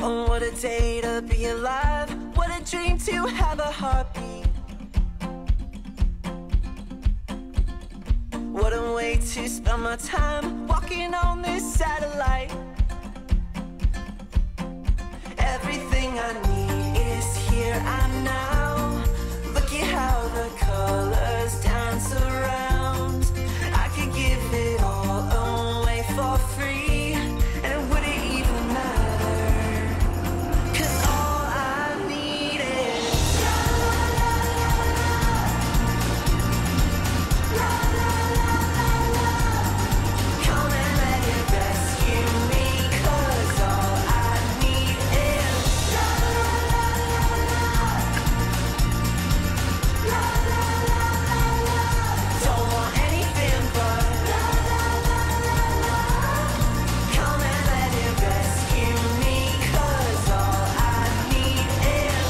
Oh, what a day to be alive. What a dream to have a heartbeat. What a way to spend my time walking on this satellite. Everything I need is here and now. Look at how the colors dance around. I could give it all away for free, and would it even matter? 'Cause all I need is come and let it rescue me. 'Cause all I need is don't want anything but come and let it rescue me. 'Cause all I need is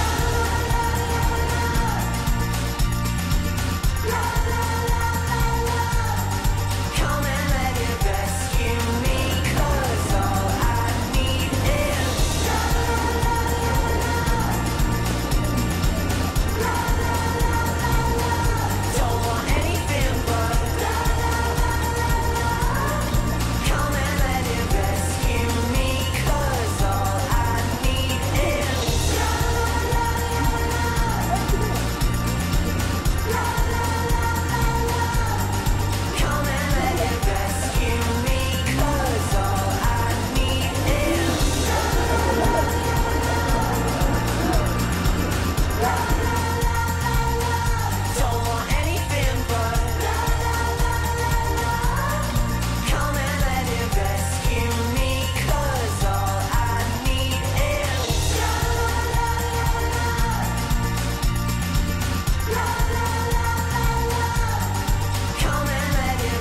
come and let it rescue me. 'Cause all I need is don't want anything but come and let it rescue me. 'Cause all I need is come and let it rescue me. 'Cause all I need is don't want anything but come and let it rescue me. 'Cause all I need is come and let it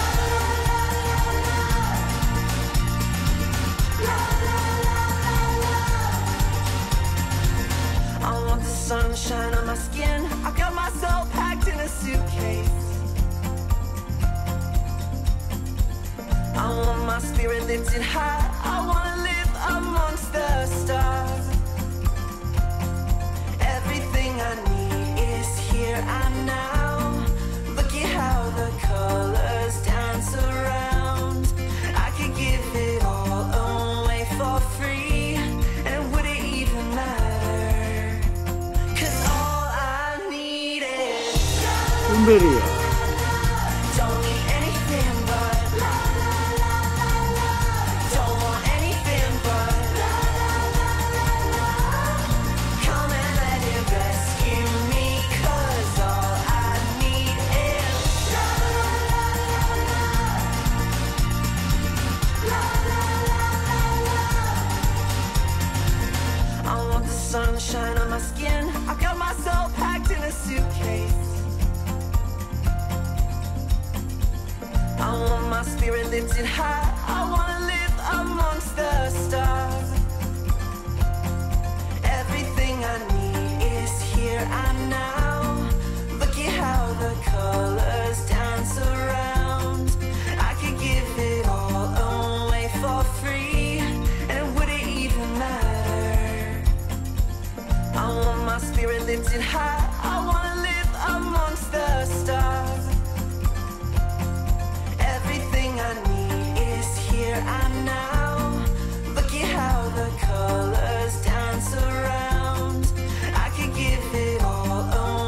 I want the sunshine on my skin. I got myself packed in a suitcase. I want my spirit lifted high. I wanna live amongst the stars. Everything I need is here and now. Look at how the colors dance around. I could give it all away for free, and would it even matter? 'Cause all I need is 은베리야. don't need anything but don't want anything but come and let it rescue me. 'Cause all I need is I want the sunshine on my skin. I got myself packed in a suitcase. I want my spirit lifted high. I wanna live amongst the stars. Everything I need is here and now. Look at how the colors dance around. I could give it all away for free, and would it even matter? I want my spirit lifted high. I wanna live amongst the stars. Everything I need is here and now. Look at how the colors dance around. I could give it all away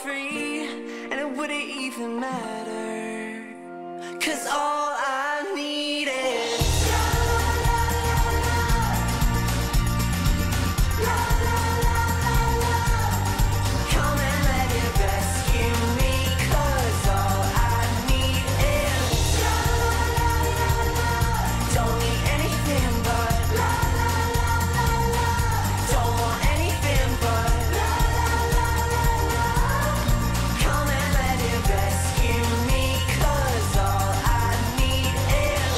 free, and it wouldn't even matter, 'cause all I need is come and let it rescue me, 'cause all I need is don't need anything but don't want anything but come and let it rescue me, 'cause all I need is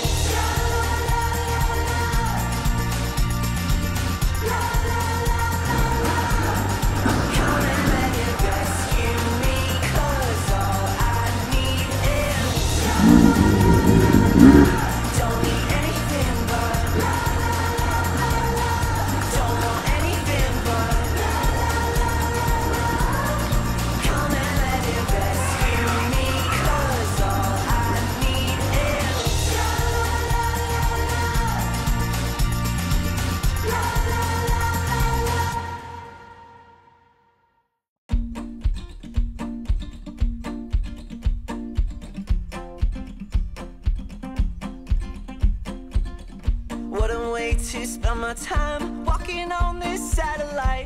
come and let it rescue me, 'cause all I need is don't need anything but don't want anything but come and let it rescue me, 'cause all I need is what a way to spend my time walking on this satellite.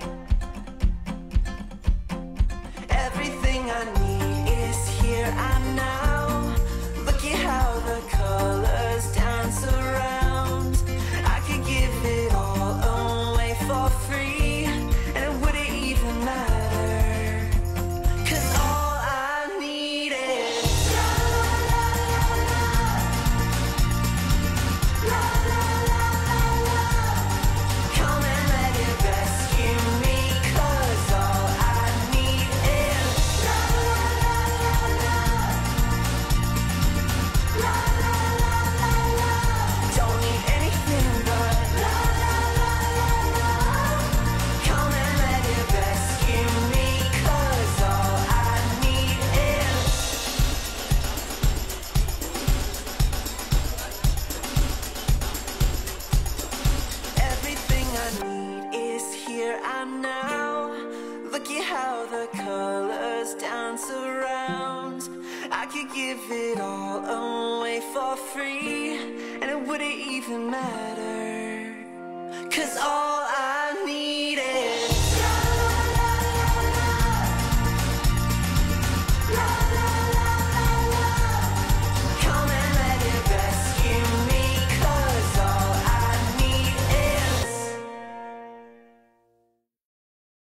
Everything I need is here and now. Look at how the colors dance around. I could give it all away for free, and it wouldn't even matter, 'cause all I need is come and let it rescue me, 'cause all I need is don't need anything but come and let it rescue me, 'cause all I need is everything I need is here and now. Look at how the colors dance around. I could give it all away for free, and it wouldn't even matter, 'cause all